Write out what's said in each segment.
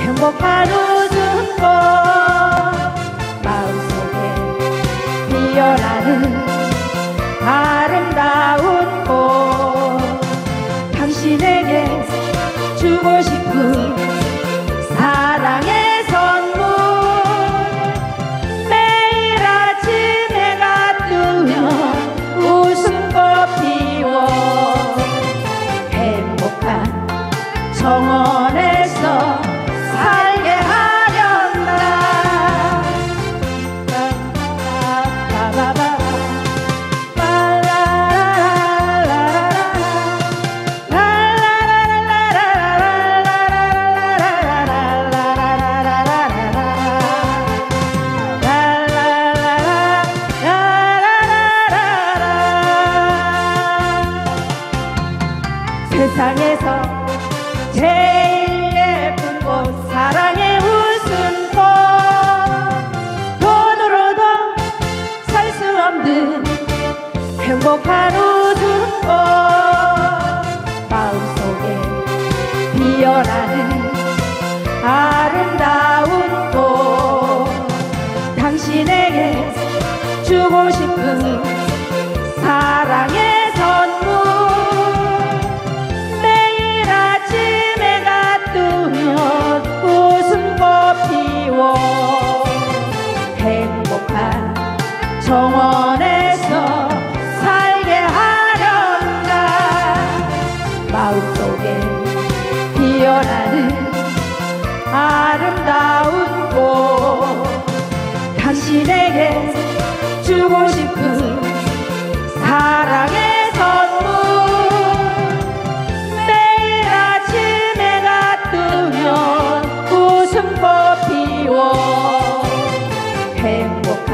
행복한 웃음꽃 마음속에 피어나는 아름다운 꽃 당신에게 주고 싶은 사랑의 선물 매일 아침 해가 뜨면 웃음꽃 피워 행복한 정원에서 살게 하련다. 세상에서 제일 예쁜 꽃 사랑의 웃음꽃 돈으로도 살 수 없는 행복한 웃음꽃 마음속에 피어나는 아름다운 꽃 당신에게 주고 싶은 사랑의 선물 행복한 정원에서 살게 하련다. 마음속에 피어나는 아름다운 꽃 당신에게 주고 싶은 사랑의 선물 매일 아침 해가 뜨면 웃음꽃 피워 행복한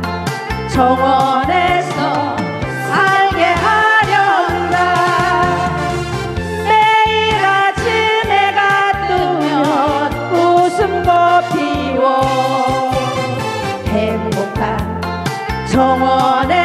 정원에서 살게 하련다. 매일 아침 해가 뜨면 웃음꽃 피워 행복한 정원에